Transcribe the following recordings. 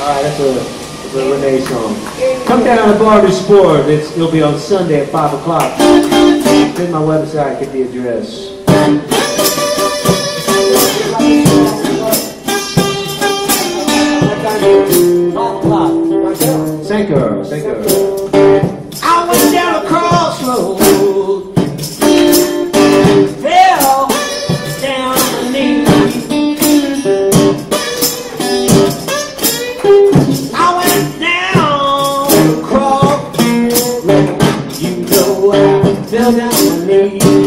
That's a Renee song. Come down to Bar du Sport. It'll be on Sunday at 5 o'clock. Visit my website, get the address. Sanker. I went down a crossroad, fell down on my knees. I went down the crossroad, you know I fell down on my knees.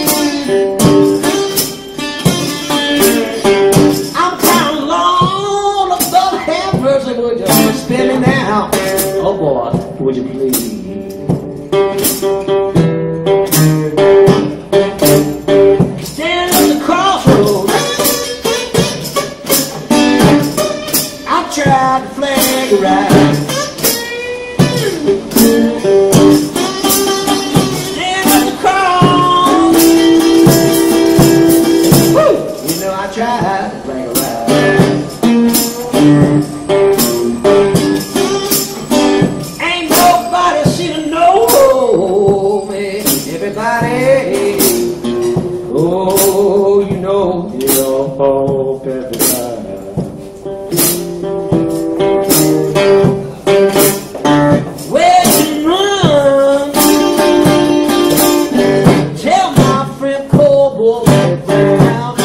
I'm kind of long above half person, would you spin me now? Oh boy, would you please? Standing at the crossroads, I tried to flag a ride. Standing at the cross, woo, you know I tried to flag a ride. Oh, you know, hope everybody. Where you run? Tell my friend Cowboy Brown.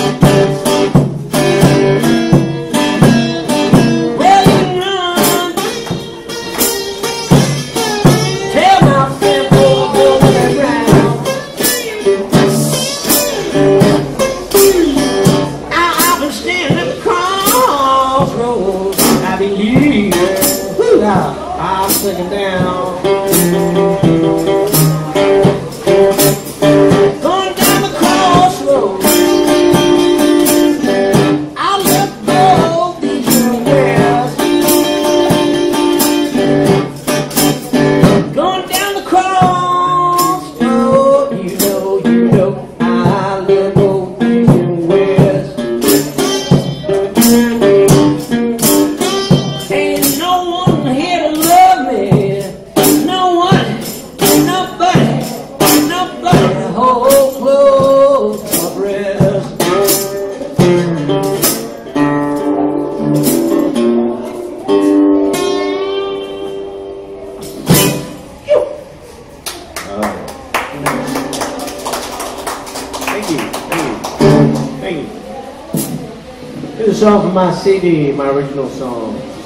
Where you run? Tell my friend Cowboy Brown. I'm sitting down, going down the crossroads. I let go these years, going down the crossroads. You know, I let go these years. Ain't no one here to love me. No one, nobody, hold close my breath. Thank you. Here's a song from my CD, my original song.